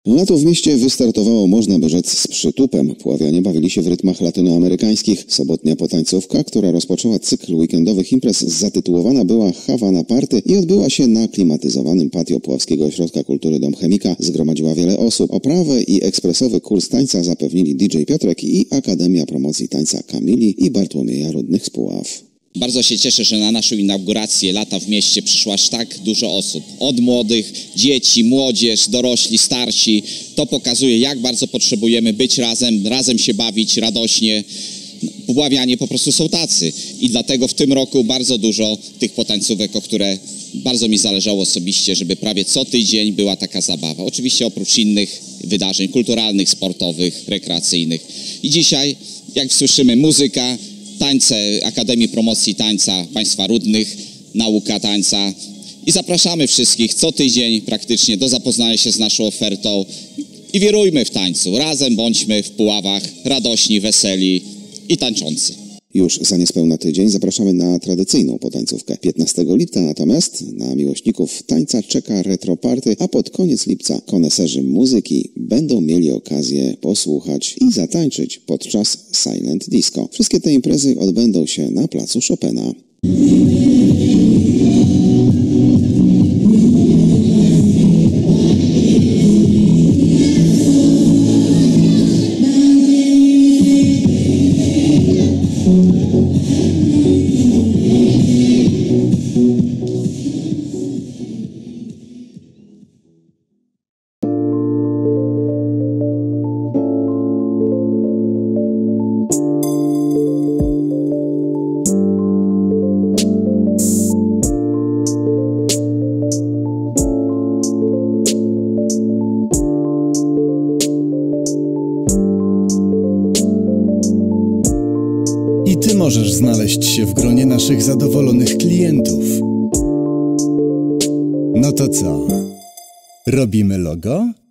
Lato w mieście wystartowało, można by rzec, z przytupem. Puławianie bawili się w rytmach latynoamerykańskich. Sobotnia potańcówka, która rozpoczęła cykl weekendowych imprez, zatytułowana była Havana Party i odbyła się na klimatyzowanym patio Puławskiego Ośrodka Kultury Dom Chemika. Zgromadziła wiele osób. Oprawę i ekspresowy kurs tańca zapewnili DJ Piotrek i Akademia Promocji Tańca Kamili i Bartłomieja Rudnych z Puław. Bardzo się cieszę, że na naszą inaugurację Lata w mieście przyszło aż tak dużo osób. Od młodych, dzieci, młodzież, dorośli, starsi. To pokazuje, jak bardzo potrzebujemy być razem się bawić radośnie. Puławianie po prostu są tacy. I dlatego w tym roku bardzo dużo tych potańcówek, o które bardzo mi zależało osobiście, żeby prawie co tydzień była taka zabawa. Oczywiście oprócz innych wydarzeń kulturalnych, sportowych, rekreacyjnych. I dzisiaj, jak słyszymy, muzyka, tańce Akademii Promocji Tańca Państwa Rudnych, nauka tańca i zapraszamy wszystkich co tydzień praktycznie do zapoznania się z naszą ofertą i wirujmy w tańcu. Razem bądźmy w Puławach radośni, weseli i tańczący. Już za niespełna tydzień zapraszamy na tradycyjną potańcówkę. 15 lipca natomiast na miłośników tańca czeka retro party, a pod koniec lipca koneserzy muzyki będą mieli okazję posłuchać i zatańczyć podczas Silent Disco. Wszystkie te imprezy odbędą się na placu Chopina. I Ty możesz znaleźć się w gronie naszych zadowolonych klientów. No to co? Robimy logo?